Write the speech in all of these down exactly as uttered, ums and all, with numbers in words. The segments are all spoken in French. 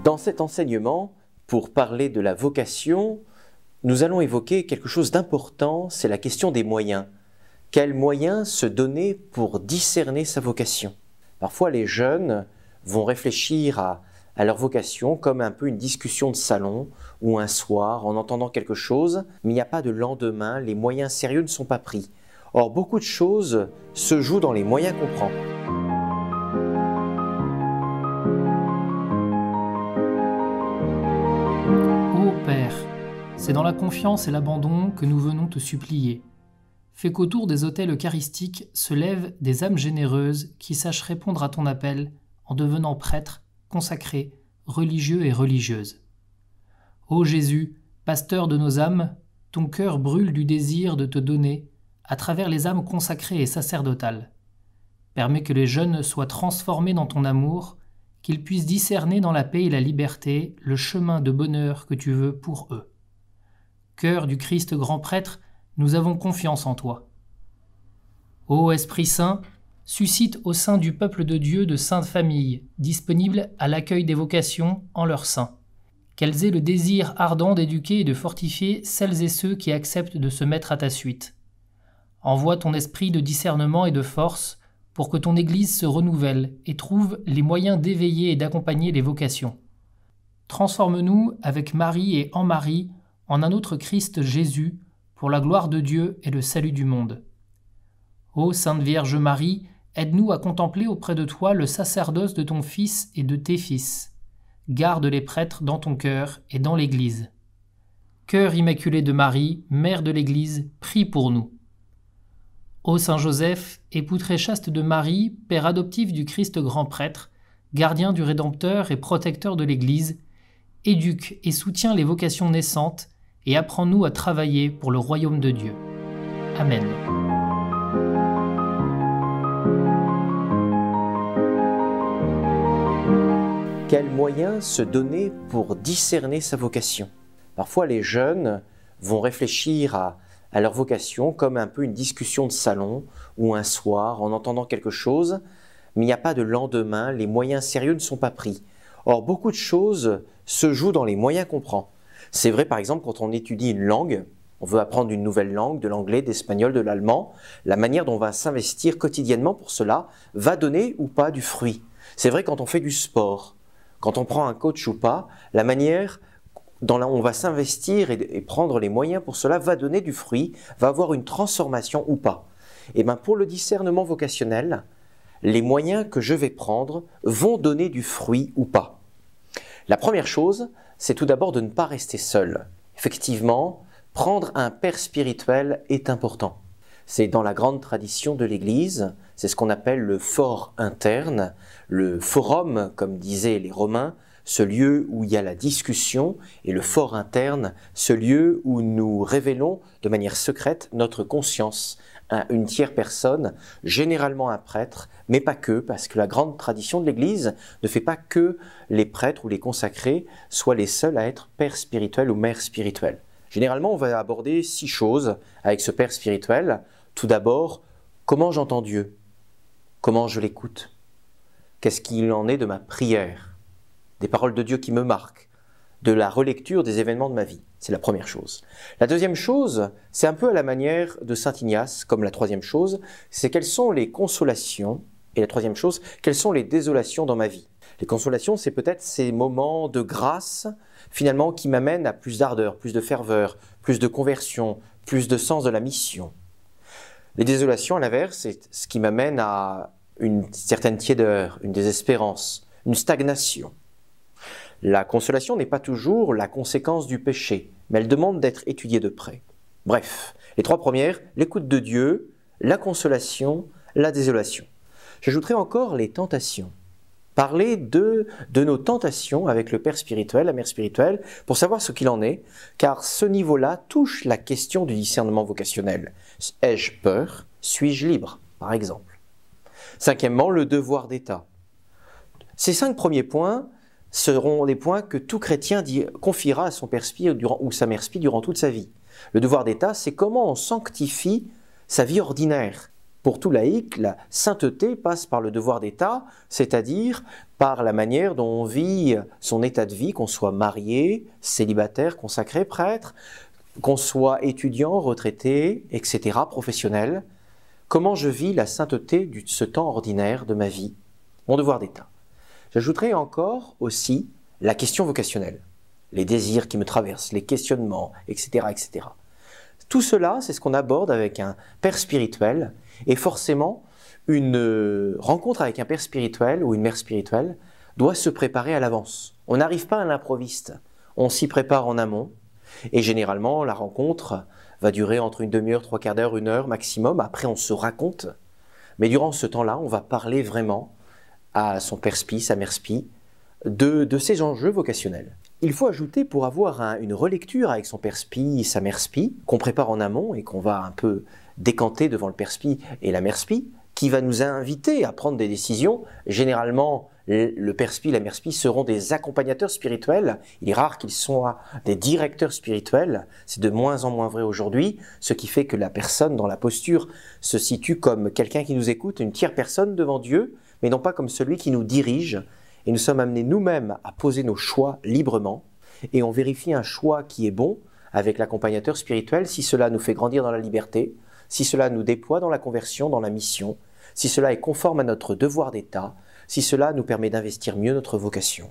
Dans cet enseignement, pour parler de la vocation, nous allons évoquer quelque chose d'important, c'est la question des moyens. Quels moyens se donner pour discerner sa vocation? Parfois, les jeunes vont réfléchir à, à leur vocation comme un peu une discussion de salon ou un soir en entendant quelque chose, mais il n'y a pas de lendemain, les moyens sérieux ne sont pas pris. Or, beaucoup de choses se jouent dans les moyens qu'on prend. Ô Père, c'est dans la confiance et l'abandon que nous venons te supplier. Fais qu'autour des autels eucharistiques se lèvent des âmes généreuses qui sachent répondre à ton appel en devenant prêtres, consacrés, religieux et religieuses. Ô Jésus, pasteur de nos âmes, ton cœur brûle du désir de te donner à travers les âmes consacrées et sacerdotales. Permets que les jeunes soient transformés dans ton amour, qu'ils puissent discerner dans la paix et la liberté le chemin de bonheur que tu veux pour eux. Cœur du Christ grand prêtre, nous avons confiance en toi. Ô Esprit Saint, suscite au sein du peuple de Dieu de saintes familles, disponibles à l'accueil des vocations en leur sein. Qu'elles aient le désir ardent d'éduquer et de fortifier celles et ceux qui acceptent de se mettre à ta suite. Envoie ton esprit de discernement et de force pour que ton Église se renouvelle et trouve les moyens d'éveiller et d'accompagner les vocations. Transforme-nous avec Marie et en Marie en un autre Christ Jésus pour la gloire de Dieu et le salut du monde. Ô Sainte Vierge Marie, aide-nous à contempler auprès de toi le sacerdoce de ton Fils et de tes fils. Garde les prêtres dans ton cœur et dans l'Église. Cœur immaculé de Marie, Mère de l'Église, prie pour nous. Ô Saint Joseph, époux très chaste de Marie, Père adoptif du Christ grand prêtre, gardien du Rédempteur et protecteur de l'Église, éduque et soutiens les vocations naissantes et apprends-nous à travailler pour le royaume de Dieu. Amen. Quels moyens se donner pour discerner sa vocation? Parfois, les jeunes vont réfléchir à à leur vocation comme un peu une discussion de salon ou un soir en entendant quelque chose, mais il n'y a pas de lendemain, les moyens sérieux ne sont pas pris. Or, beaucoup de choses se jouent dans les moyens qu'on prend. C'est vrai par exemple quand on étudie une langue, on veut apprendre une nouvelle langue, de l'anglais, de l'espagnol, de l'allemand, la manière dont on va s'investir quotidiennement pour cela va donner ou pas du fruit. C'est vrai quand on fait du sport, quand on prend un coach ou pas, la manière dans laquelle on va s'investir et, et prendre les moyens pour cela va donner du fruit, va avoir une transformation ou pas. Et bien pour le discernement vocationnel, les moyens que je vais prendre vont donner du fruit ou pas. La première chose, c'est tout d'abord de ne pas rester seul. Effectivement, prendre un père spirituel est important. C'est dans la grande tradition de l'Église, c'est ce qu'on appelle le for interne, le forum, comme disaient les Romains, ce lieu où il y a la discussion, et le for interne, ce lieu où nous révélons de manière secrète notre conscience à une tierce personne, généralement un prêtre, mais pas que, parce que la grande tradition de l'Église ne fait pas que les prêtres ou les consacrés soient les seuls à être père spirituel ou mère spirituelle. Généralement, on va aborder six choses avec ce père spirituel. Tout d'abord, comment j'entends Dieu? Comment je l'écoute? Qu'est-ce qu'il en est de ma prière? Des paroles de Dieu qui me marquent, de la relecture des événements de ma vie. C'est la première chose. La deuxième chose, c'est un peu à la manière de saint Ignace, comme la troisième chose, c'est quelles sont les consolations, et la troisième chose, quelles sont les désolations dans ma vie. Les consolations, c'est peut-être ces moments de grâce, finalement, qui m'amènent à plus d'ardeur, plus de ferveur, plus de conversion, plus de sens de la mission. Les désolations, à l'inverse, c'est ce qui m'amène à une certaine tiédeur, une désespérance, une stagnation. La consolation n'est pas toujours la conséquence du péché, mais elle demande d'être étudiée de près. Bref, les trois premières, l'écoute de Dieu, la consolation, la désolation. J'ajouterai encore les tentations. Parler de, de nos tentations avec le Père spirituel, la Mère spirituelle, pour savoir ce qu'il en est, car ce niveau-là touche la question du discernement vocationnel. Ai-je peur? Suis-je libre, par exemple? Cinquièmement, le devoir d'État. Ces cinq premiers points seront des points que tout chrétien dit, confiera à son père spi durant, ou sa mère spi durant toute sa vie. Le devoir d'État, c'est comment on sanctifie sa vie ordinaire. Pour tout laïc, la sainteté passe par le devoir d'État, c'est-à-dire par la manière dont on vit son état de vie, qu'on soit marié, célibataire, consacré, prêtre, qu'on soit étudiant, retraité, et cetera, professionnel. Comment je vis la sainteté de ce temps ordinaire de ma vie? Mon devoir d'État. J'ajouterai encore aussi la question vocationnelle, les désirs qui me traversent, les questionnements, et cetera, et cetera. Tout cela, c'est ce qu'on aborde avec un père spirituel, et forcément, une rencontre avec un père spirituel ou une mère spirituelle doit se préparer à l'avance. On n'arrive pas à l'improviste, on s'y prépare en amont, et généralement, la rencontre va durer entre une demi-heure, trois quarts d'heure, une heure maximum, après on se raconte, mais durant ce temps-là, on va parler vraiment à son père spi, sa mère spi, de, de ces enjeux vocationnels. Il faut ajouter, pour avoir un, une relecture avec son père spi, sa mère spi, qu'on prépare en amont et qu'on va un peu décanter devant le père spi et la mère spi, qui va nous inviter à prendre des décisions. Généralement, le père spi, la mère spi seront des accompagnateurs spirituels. Il est rare qu'ils soient des directeurs spirituels. C'est de moins en moins vrai aujourd'hui, ce qui fait que la personne dans la posture se situe comme quelqu'un qui nous écoute, une tierce personne devant Dieu, mais non pas comme celui qui nous dirige. Et nous sommes amenés nous-mêmes à poser nos choix librement, et on vérifie un choix qui est bon avec l'accompagnateur spirituel si cela nous fait grandir dans la liberté, si cela nous déploie dans la conversion, dans la mission, si cela est conforme à notre devoir d'État, si cela nous permet d'investir mieux notre vocation.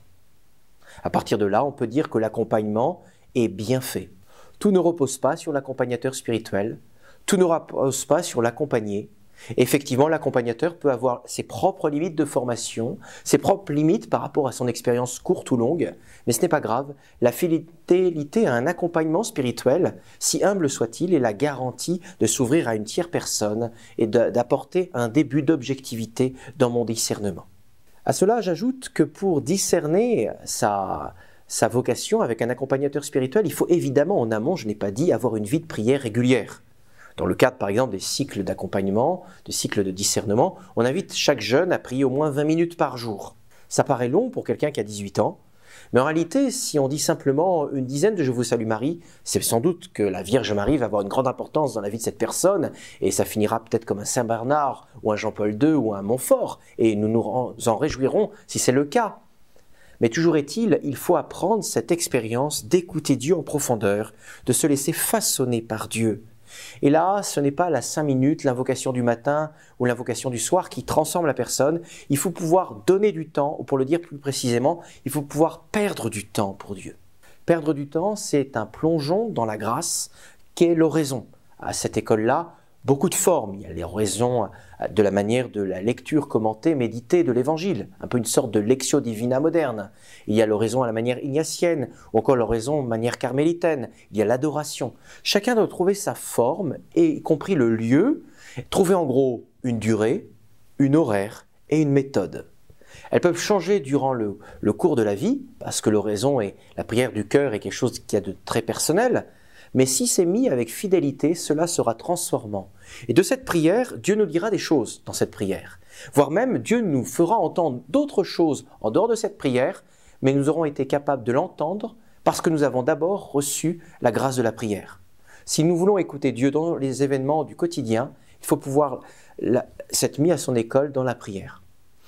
À partir de là, on peut dire que l'accompagnement est bien fait. Tout ne repose pas sur l'accompagnateur spirituel, tout ne repose pas sur l'accompagné. Effectivement, l'accompagnateur peut avoir ses propres limites de formation, ses propres limites par rapport à son expérience courte ou longue, mais ce n'est pas grave. La fidélité à un accompagnement spirituel, si humble soit-il, est la garantie de s'ouvrir à une tierce personne et d'apporter un début d'objectivité dans mon discernement. À cela, j'ajoute que pour discerner sa, sa vocation avec un accompagnateur spirituel, il faut évidemment en amont, je n'ai pas dit, avoir une vie de prière régulière. Dans le cadre, par exemple, des cycles d'accompagnement, des cycles de discernement, on invite chaque jeune à prier au moins vingt minutes par jour. Ça paraît long pour quelqu'un qui a dix-huit ans, mais en réalité, si on dit simplement une dizaine de « Je vous salue Marie », c'est sans doute que la Vierge Marie va avoir une grande importance dans la vie de cette personne, et ça finira peut-être comme un Saint Bernard, ou un Jean-Paul deux, ou un Montfort, et nous nous en réjouirons si c'est le cas. Mais toujours est-il, il faut apprendre cette expérience d'écouter Dieu en profondeur, de se laisser façonner par Dieu. Et là, ce n'est pas la cinq minutes, l'invocation du matin ou l'invocation du soir qui transforme la personne. Il faut pouvoir donner du temps, ou pour le dire plus précisément, il faut pouvoir perdre du temps pour Dieu. Perdre du temps, c'est un plongeon dans la grâce qu'est l'oraison. À cette école-là, beaucoup de formes. Il y a l'oraison de la manière de la lecture commentée, méditée de l'Évangile, un peu une sorte de lectio divina moderne. Il y a l'oraison à la manière ignatienne, ou encore l'oraison de manière carmélitaine. Il y a l'adoration. Chacun doit trouver sa forme, et y compris le lieu, trouver en gros une durée, une horaire et une méthode. Elles peuvent changer durant le, le cours de la vie, parce que l'oraison et la prière du cœur est quelque chose qui a de très personnel, mais si c'est mis avec fidélité, cela sera transformant. Et de cette prière, Dieu nous dira des choses dans cette prière. Voire même, Dieu nous fera entendre d'autres choses en dehors de cette prière, mais nous aurons été capables de l'entendre parce que nous avons d'abord reçu la grâce de la prière. Si nous voulons écouter Dieu dans les événements du quotidien, il faut pouvoir s'être mis à son école dans la prière.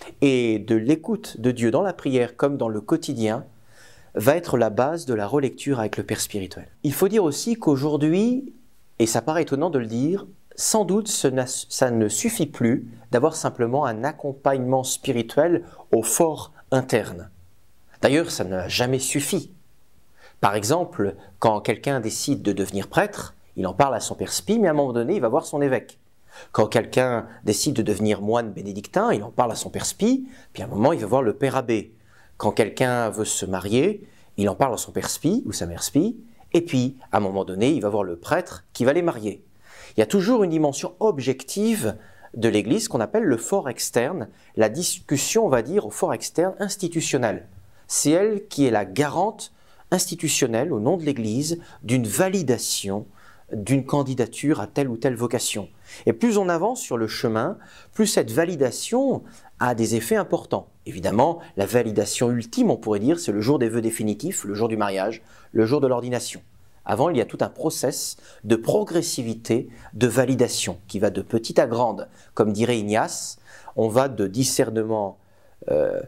Et de l'écoute de Dieu dans la prière comme dans le quotidien, va être la base de la relecture avec le Père spirituel. Il faut dire aussi qu'aujourd'hui, et ça paraît étonnant de le dire, sans doute ça ne suffit plus d'avoir simplement un accompagnement spirituel au fort interne. D'ailleurs, ça n'a jamais suffi. Par exemple, quand quelqu'un décide de devenir prêtre, il en parle à son Père spi, mais à un moment donné, il va voir son évêque. Quand quelqu'un décide de devenir moine bénédictin, il en parle à son Père spi, puis à un moment, il va voir le Père abbé. Quand quelqu'un veut se marier, il en parle à son père spi ou sa mère spi, et puis, à un moment donné, il va voir le prêtre qui va les marier. Il y a toujours une dimension objective de l'Église qu'on appelle le fort externe, la discussion, on va dire, au fort externe institutionnel. C'est elle qui est la garante institutionnelle, au nom de l'Église, d'une validation d'une candidature à telle ou telle vocation. Et plus on avance sur le chemin, plus cette validation a des effets importants. Évidemment, la validation ultime, on pourrait dire, c'est le jour des vœux définitifs, le jour du mariage, le jour de l'ordination. Avant, il y a tout un process de progressivité, de validation, qui va de petite à grande. Comme dirait Ignace, on va de discernement euh,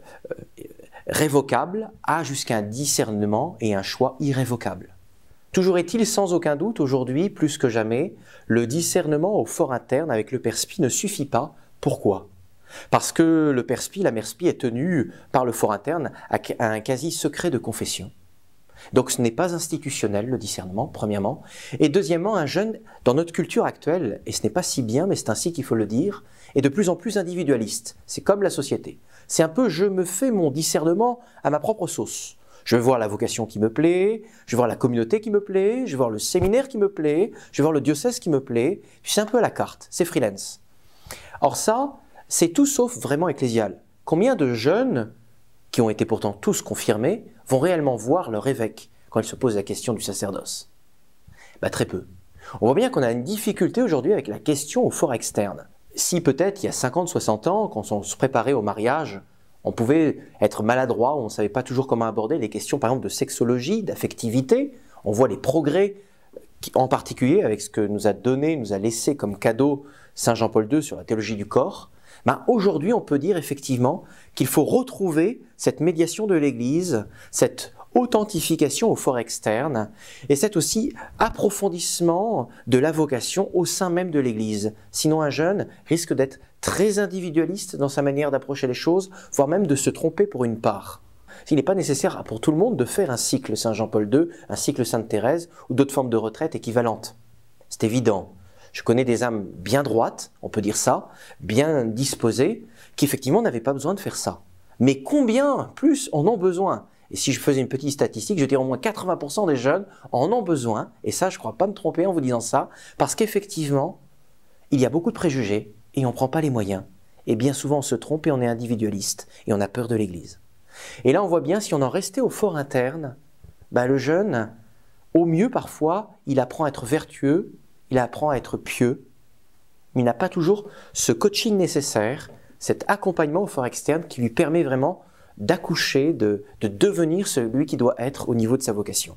révocable à jusqu'à un discernement et un choix irrévocable. Toujours est-il, sans aucun doute, aujourd'hui, plus que jamais, le discernement au fort interne avec le perspi ne suffit pas. Pourquoi ? Parce que le perspi, la merspi, est tenu par le fort interne à un quasi-secret de confession. Donc ce n'est pas institutionnel le discernement, premièrement. Et deuxièmement, un jeune, dans notre culture actuelle, et ce n'est pas si bien, mais c'est ainsi qu'il faut le dire, est de plus en plus individualiste. C'est comme la société. C'est un peu « je me fais mon discernement à ma propre sauce ». Je vais voir la vocation qui me plaît, je vais voir la communauté qui me plaît, je vais voir le séminaire qui me plaît, je vais voir le diocèse qui me plaît. Puis c'est un peu à la carte, c'est freelance. Or ça, c'est tout sauf vraiment ecclésial. Combien de jeunes, qui ont été pourtant tous confirmés, vont réellement voir leur évêque quand ils se posent la question du sacerdoce? Bah, très peu. On voit bien qu'on a une difficulté aujourd'hui avec la question au fort externe. Si peut-être il y a cinquante, soixante ans, quand on se préparait au mariage, on pouvait être maladroit, on ne savait pas toujours comment aborder les questions par exemple de sexologie, d'affectivité. On voit les progrès, en particulier avec ce que nous a donné, nous a laissé comme cadeau Saint Jean-Paul deux sur la théologie du corps. Ben, aujourd'hui, on peut dire effectivement qu'il faut retrouver cette médiation de l'Église, cette authentification au fort externe, et cet aussi approfondissement de la vocation au sein même de l'Église. Sinon, un jeune risque d'être très individualiste dans sa manière d'approcher les choses, voire même de se tromper pour une part. Il n'est pas nécessaire pour tout le monde de faire un cycle Saint Jean-Paul deux, un cycle Sainte Thérèse ou d'autres formes de retraite équivalentes. C'est évident. Je connais des âmes bien droites, on peut dire ça, bien disposées, qui effectivement n'avaient pas besoin de faire ça. Mais combien plus en ont besoin? Et si je faisais une petite statistique, je dirais au moins quatre-vingts pour cent des jeunes en ont besoin, et ça je ne crois pas me tromper en vous disant ça, parce qu'effectivement, il y a beaucoup de préjugés, et on ne prend pas les moyens. Et bien souvent on se trompe et on est individualiste, et on a peur de l'Église. Et là on voit bien, si on en restait au fort interne, ben le jeune, au mieux parfois, il apprend à être vertueux, il apprend à être pieux, mais il n'a pas toujours ce coaching nécessaire, cet accompagnement au fort externe qui lui permet vraiment d'accoucher, de, de devenir celui qui doit être au niveau de sa vocation.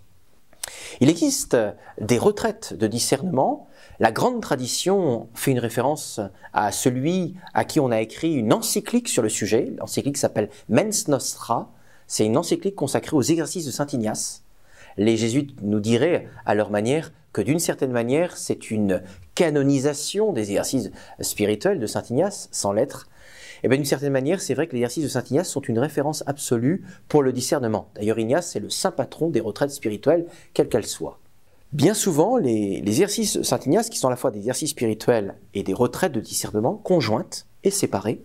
Il existe des retraites de discernement. La grande tradition fait une référence à celui à qui on a écrit une encyclique sur le sujet. L'encyclique s'appelle Mens Nostra. C'est une encyclique consacrée aux exercices de saint Ignace. Les jésuites nous diraient à leur manière que d'une certaine manière, c'est une canonisation des exercices spirituels de saint Ignace, sans lettres. Et bien d'une certaine manière, c'est vrai que les exercices de saint Ignace sont une référence absolue pour le discernement. D'ailleurs, Ignace, c'est le saint patron des retraites spirituelles, quelles qu'elles soient. Bien souvent, les, les exercices de saint Ignace, qui sont à la fois des exercices spirituels et des retraites de discernement, conjointes et séparées,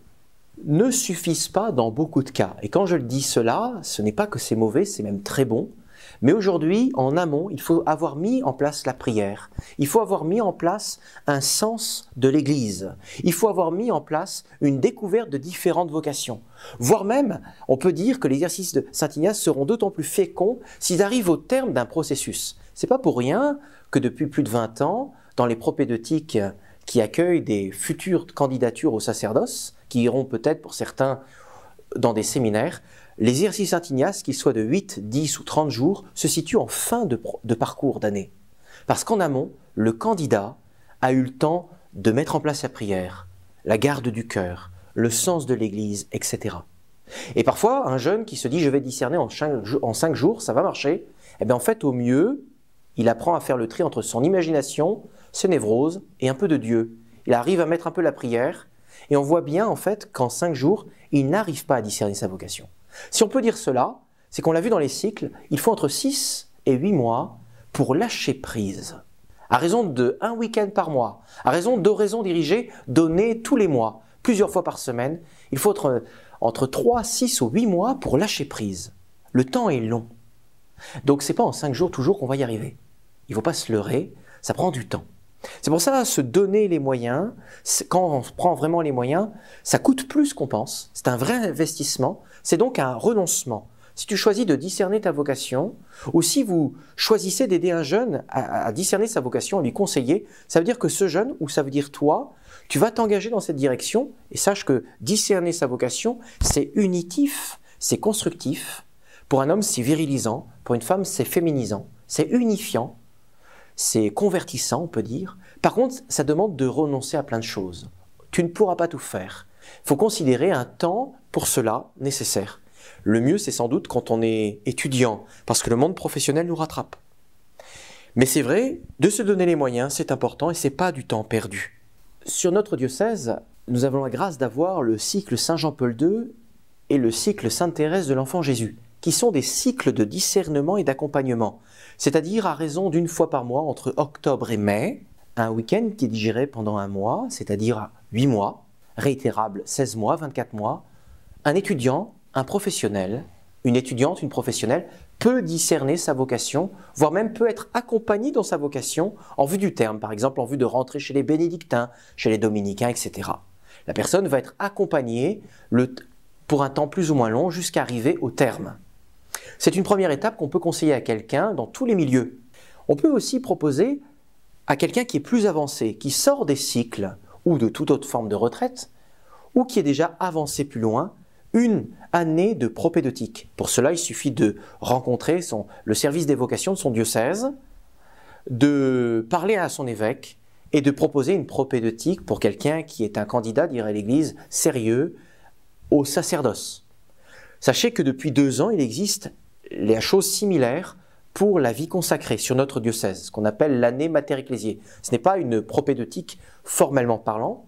ne suffisent pas dans beaucoup de cas. Et quand je le dis cela, ce n'est pas que c'est mauvais, c'est même très bon. Mais aujourd'hui, en amont, il faut avoir mis en place la prière. Il faut avoir mis en place un sens de l'Église. Il faut avoir mis en place une découverte de différentes vocations. Voire même, on peut dire que les exercices de saint Ignace seront d'autant plus féconds s'ils arrivent au terme d'un processus. C'est pas pour rien que depuis plus de vingt ans, dans les propédeutiques qui accueillent des futures candidatures au sacerdoce, qui iront peut-être pour certains dans des séminaires, les exercices saint Ignace, qu'ils soient de huit, dix ou trente jours, se situent en fin de, de parcours d'année. Parce qu'en amont, le candidat a eu le temps de mettre en place la prière, la garde du cœur, le sens de l'Église, et cetera. Et parfois, un jeune qui se dit « je vais discerner en cinq, en cinq jours, ça va marcher », eh bien en fait, au mieux, il apprend à faire le tri entre son imagination, ses névroses et un peu de Dieu. Il arrive à mettre un peu la prière, et on voit bien en fait qu'en cinq jours, il n'arrive pas à discerner sa vocation. Si on peut dire cela, c'est qu'on l'a vu dans les cycles, il faut entre six et huit mois pour lâcher prise. À raison de un week-end par mois, à raison d'oraisons dirigées données tous les mois, plusieurs fois par semaine, il faut entre, entre trois, six ou huit mois pour lâcher prise. Le temps est long. Donc c'est pas en cinq jours toujours qu'on va y arriver. Il ne faut pas se leurrer, ça prend du temps. C'est pour ça, se donner les moyens, quand on prend vraiment les moyens, ça coûte plus qu'on pense. C'est un vrai investissement, c'est donc un renoncement. Si tu choisis de discerner ta vocation, ou si vous choisissez d'aider un jeune à, à discerner sa vocation, à lui conseiller, ça veut dire que ce jeune, ou ça veut dire toi, tu vas t'engager dans cette direction, et sache que discerner sa vocation, c'est unitif, c'est constructif. Pour un homme, c'est virilisant, pour une femme, c'est féminisant, c'est unifiant. c'est convertissant, on peut dire. Par contre, ça demande de renoncer à plein de choses. Tu ne pourras pas tout faire. Il faut considérer un temps pour cela nécessaire. Le mieux, c'est sans doute quand on est étudiant, parce que le monde professionnel nous rattrape. Mais c'est vrai, de se donner les moyens, c'est important et ce n'est pas du temps perdu. Sur notre diocèse, nous avons la grâce d'avoir le cycle Saint-Jean-Paul deux et le cycle Sainte-Thérèse de l'Enfant Jésus, qui sont des cycles de discernement et d'accompagnement, c'est-à-dire à raison d'une fois par mois entre octobre et mai, un week-end qui est digéré pendant un mois, c'est-à-dire huit mois, réitérable seize mois, vingt-quatre mois, un étudiant, un professionnel, une étudiante, une professionnelle, peut discerner sa vocation, voire même peut être accompagné dans sa vocation en vue du terme, par exemple en vue de rentrer chez les bénédictins, chez les dominicains, et cetera. La personne va être accompagnée le, pour un temps plus ou moins long jusqu'à arriver au terme. C'est une première étape qu'on peut conseiller à quelqu'un dans tous les milieux. On peut aussi proposer à quelqu'un qui est plus avancé, qui sort des cycles ou de toute autre forme de retraite, ou qui est déjà avancé plus loin, une année de propédeutique. Pour cela, il suffit de rencontrer son, le service des vocations de son diocèse, de parler à son évêque et de proposer une propédeutique pour quelqu'un qui est un candidat, dirait l'Église, sérieux au sacerdoce. Sachez que depuis deux ans, il existe les choses similaires pour la vie consacrée sur notre diocèse, ce qu'on appelle l'année Mater Ecclésiae. Ce n'est pas une propédeutique formellement parlant,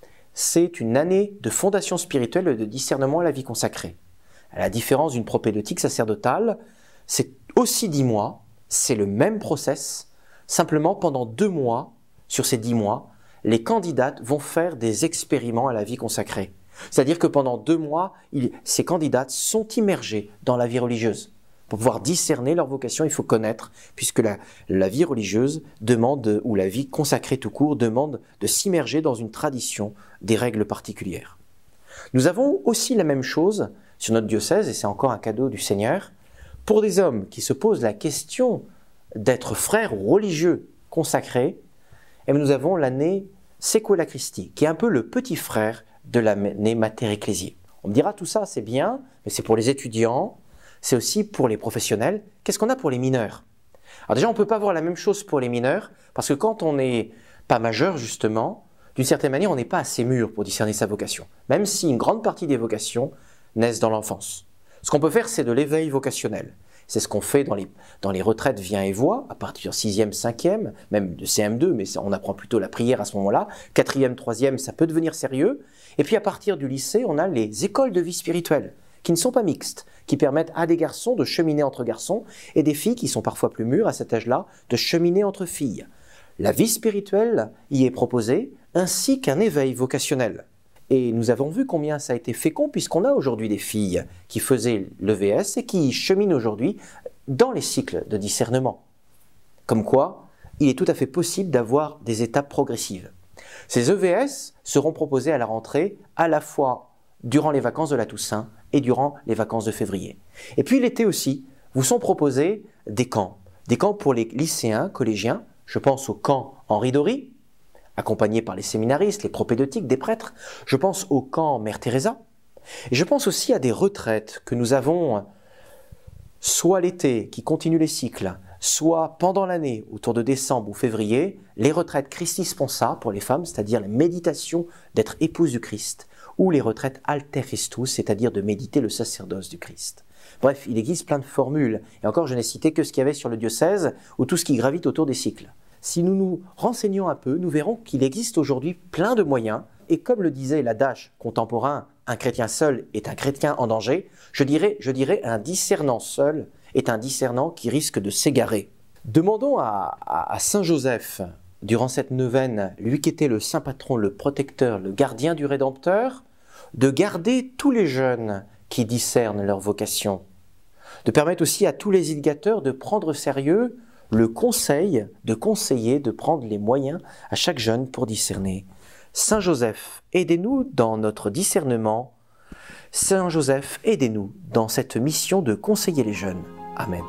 c'est une année de fondation spirituelle et de discernement à la vie consacrée. À la différence d'une propédeutique sacerdotale, c'est aussi dix mois, c'est le même process, simplement pendant deux mois, sur ces dix mois, les candidates vont faire des expériments à la vie consacrée. C'est-à-dire que pendant deux mois, ils, ces candidates sont immergées dans la vie religieuse. Pour pouvoir discerner leur vocation, il faut connaître, puisque la, la vie religieuse demande, ou la vie consacrée tout court, demande de s'immerger dans une tradition, des règles particulières. Nous avons aussi la même chose sur notre diocèse, et c'est encore un cadeau du Seigneur, pour des hommes qui se posent la question d'être frères ou religieux consacrés, et nous avons l'année Sequela Christi, qui est un peu le petit frère de l'année Mater Ecclésiae. On me dira tout ça, c'est bien, mais c'est pour les étudiants, c'est aussi pour les professionnels. Qu'est-ce qu'on a pour les mineurs? Alors déjà, on ne peut pas voir la même chose pour les mineurs, parce que quand on n'est pas majeur, justement, d'une certaine manière, on n'est pas assez mûr pour discerner sa vocation, même si une grande partie des vocations naissent dans l'enfance. Ce qu'on peut faire, c'est de l'éveil vocationnel. C'est ce qu'on fait dans les, dans les retraites Viens et Vois, à partir de sixième, cinquième, même de C M deux, mais on apprend plutôt la prière à ce moment-là. quatrième, troisième, ça peut devenir sérieux. Et puis à partir du lycée, on a les écoles de vie spirituelle, qui ne sont pas mixtes, qui permettent à des garçons de cheminer entre garçons et des filles qui sont parfois plus mûres à cet âge-là de cheminer entre filles. La vie spirituelle y est proposée, ainsi qu'un éveil vocationnel. Et nous avons vu combien ça a été fécond, puisqu'on a aujourd'hui des filles qui faisaient l'E V S et qui cheminent aujourd'hui dans les cycles de discernement. Comme quoi, il est tout à fait possible d'avoir des étapes progressives. Ces E V S seront proposés à la rentrée à la fois durant les vacances de la Toussaint et durant les vacances de février. Et puis l'été aussi, vous sont proposés des camps. Des camps pour les lycéens, collégiens. Je pense au camp Henri Dory, accompagné par les séminaristes, les propédeutiques, des prêtres. Je pense au camp Mère Teresa. Et je pense aussi à des retraites que nous avons soit l'été, qui continuent les cycles, soit pendant l'année, autour de décembre ou février, les retraites Christi Sponsa pour les femmes, c'est-à-dire la méditation d'être épouse du Christ, ou les retraites Alter Christus, c'est-à-dire de méditer le sacerdoce du Christ. Bref, il existe plein de formules. Et encore, je n'ai cité que ce qu'il y avait sur le diocèse, ou tout ce qui gravite autour des cycles. Si nous nous renseignons un peu, nous verrons qu'il existe aujourd'hui plein de moyens. Et comme le disait l'adage contemporain, un chrétien seul est un chrétien en danger, je dirais, je dirais un discernant seul est un discernant qui risque de s'égarer. Demandons à, à, à Saint Joseph, durant cette neuvaine, lui qui était le saint patron, le protecteur, le gardien du Rédempteur, de garder tous les jeunes qui discernent leur vocation, de permettre aussi à tous les éducateurs de prendre au sérieux le conseil, de conseiller, de prendre les moyens à chaque jeune pour discerner. Saint Joseph, aidez-nous dans notre discernement. Saint Joseph, aidez-nous dans cette mission de conseiller les jeunes. Amen.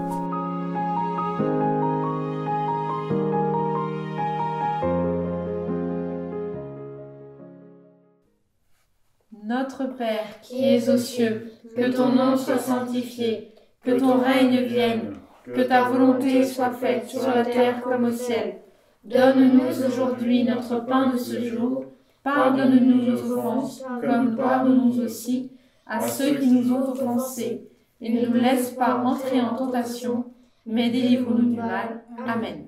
Notre Père, qui es aux cieux, que ton nom soit sanctifié, que ton règne vienne, Que ta volonté soit faite sur la terre comme au ciel. Donne-nous aujourd'hui notre pain de ce jour. Pardonne-nous nos offenses, comme nous pardonnons aussi à ceux qui nous ont offensés. Et ne nous laisse pas entrer en tentation, mais délivre-nous du mal. Amen.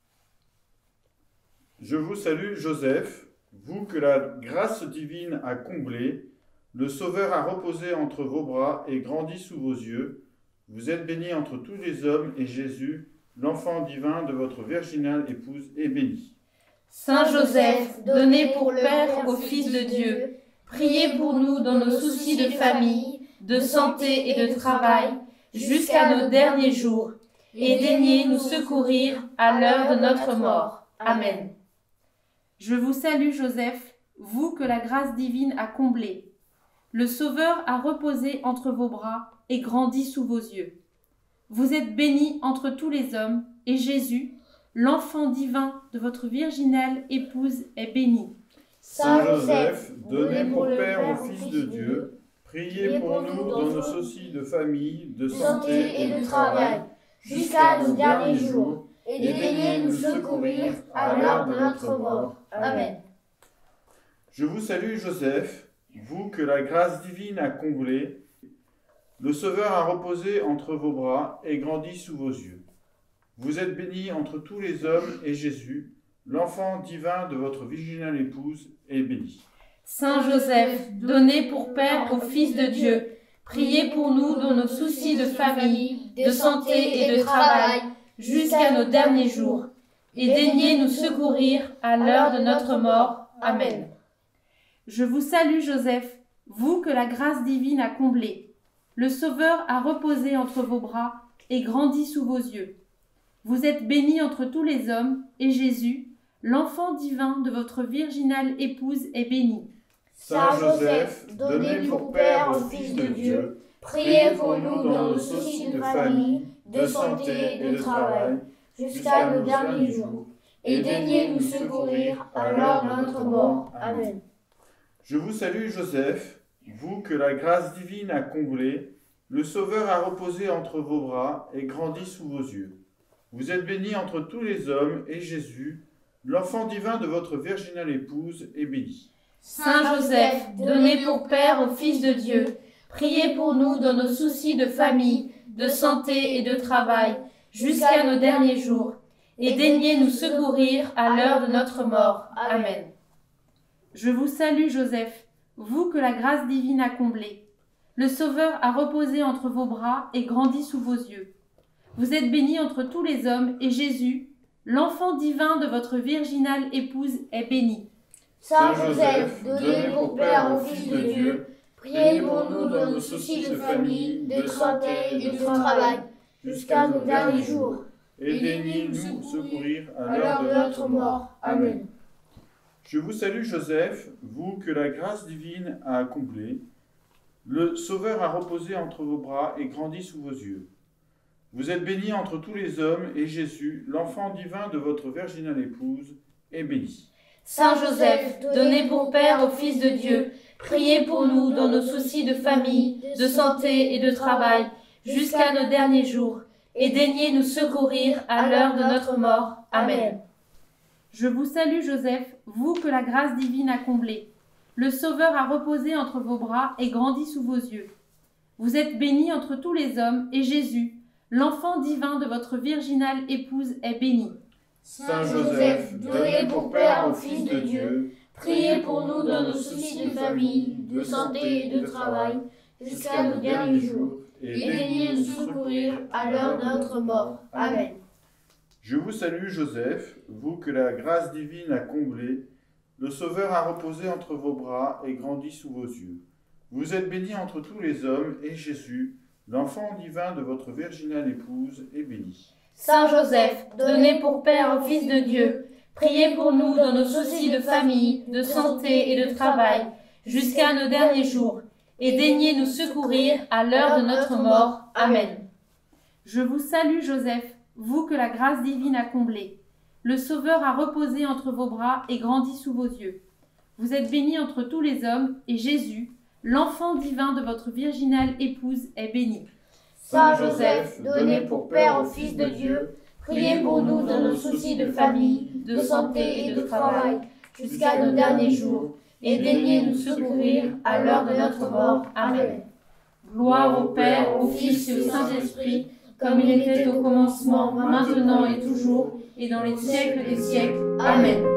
Je vous salue, Joseph, vous que la grâce divine a comblé, le Sauveur a reposé entre vos bras et grandi sous vos yeux. Vous êtes bénie entre tous les hommes, et Jésus, l'enfant divin de votre virginale épouse, est béni. Saint Joseph, donné pour Père au Fils de Dieu, priez pour nous dans nos soucis de famille, de santé et de travail, jusqu'à nos derniers jours, et daignez nous secourir à l'heure de notre mort. Amen. Je vous salue, Joseph, vous que la grâce divine a comblé. Le Sauveur a reposé entre vos bras et grandi sous vos yeux. Vous êtes béni entre tous les hommes, et Jésus, l'enfant divin de votre virginale épouse, est béni. Saint Joseph, donné pour Père au Fils de Dieu, priez pour nous dans nos soucis de famille, de santé et de travail, jusqu'à nos derniers jours, et daignez nous secourir à l'heure de notre mort. Amen. Je vous salue, Joseph, vous que la grâce divine a comblé. Le Sauveur a reposé entre vos bras et grandi sous vos yeux. Vous êtes bénie entre tous les hommes, et Jésus, l'enfant divin de votre virginale épouse, est béni. Saint Joseph, donné pour Père au Fils de Dieu, priez pour nous dans nos soucis de famille, de santé et de travail, jusqu'à nos derniers jours, et daignez nous secourir à l'heure de notre mort. Amen. Je vous salue, Joseph, vous que la grâce divine a comblé. Le Sauveur a reposé entre vos bras et grandi sous vos yeux. Vous êtes béni entre tous les hommes, et Jésus, l'enfant divin de votre virginale épouse, est béni. Saint Joseph, donné pour Père au Fils de Dieu, priez pour nous dans nos soucis de famille, de santé et de travail, jusqu'à nos derniers jours, et daignez nous secourir à l'heure de notre mort. Amen. Je vous salue, Joseph, vous que la grâce divine a comblé, le Sauveur a reposé entre vos bras et grandi sous vos yeux. Vous êtes bénie entre tous les hommes, et Jésus, l'enfant divin de votre virginale épouse, est béni. Saint Joseph, donné pour Père au Fils de Dieu, priez pour nous dans nos soucis de famille, de santé et de travail, jusqu'à nos derniers jours, et daignez nous secourir à l'heure de notre mort. Amen. Je vous salue, Joseph, vous que la grâce divine a comblé. Le Sauveur a reposé entre vos bras et grandi sous vos yeux. Vous êtes béni entre tous les hommes, et Jésus, l'enfant divin de votre virginale épouse, est béni. Saint Joseph, donné pour Père au Fils de Dieu, priez pour nous dans nos soucis de famille, de santé et de travail, jusqu'à nos derniers jours, et daignez nous secourir à l'heure de notre mort. Amen. Je vous salue, Joseph, vous que la grâce divine a comblé. Le Sauveur a reposé entre vos bras et grandi sous vos yeux. Vous êtes bénie entre tous les hommes, et Jésus, l'enfant divin de votre virginale épouse, est béni. Saint Joseph, donné pour Père au Fils de Dieu, priez pour nous dans nos soucis de famille, de santé et de travail, jusqu'à nos derniers jours, et daignez nous secourir à l'heure de notre mort. Amen. Je vous salue, Joseph, vous que la grâce divine a comblé. Le Sauveur a reposé entre vos bras et grandi sous vos yeux. Vous êtes béni entre tous les hommes, et Jésus, l'enfant divin de votre virginale épouse, est béni. Saint Joseph, donné pour Père au Fils de Dieu, priez pour nous dans nos soucis de famille, de santé et de travail, jusqu'à nos derniers jours, et daignez nous secourir à l'heure de notre mort. Amen. Je vous salue, Joseph, vous que la grâce divine a comblé. Le Sauveur a reposé entre vos bras et grandi sous vos yeux. Vous êtes béni entre tous les hommes, et Jésus, l'enfant divin de votre virginale épouse, est béni. Saint Joseph, donné pour Père au Fils de Dieu, priez pour nous dans nos soucis de famille, de santé et de travail, jusqu'à nos derniers jours, et daignez nous secourir à l'heure de notre mort. Amen. Je vous salue, Joseph, vous que la grâce divine a comblé. Le Sauveur a reposé entre vos bras et grandi sous vos yeux. Vous êtes béni entre tous les hommes, et Jésus, l'enfant divin de votre virginale épouse, est béni. Saint Joseph, donné pour Père au Fils de Dieu, priez pour nous dans nos soucis de famille, de santé et de travail, jusqu'à nos derniers jours, et daignez nous secourir à l'heure de notre mort. Amen. Gloire au Père, au Fils et au Saint-Esprit, comme il était au commencement, maintenant et toujours, et dans les siècles des siècles. Amen.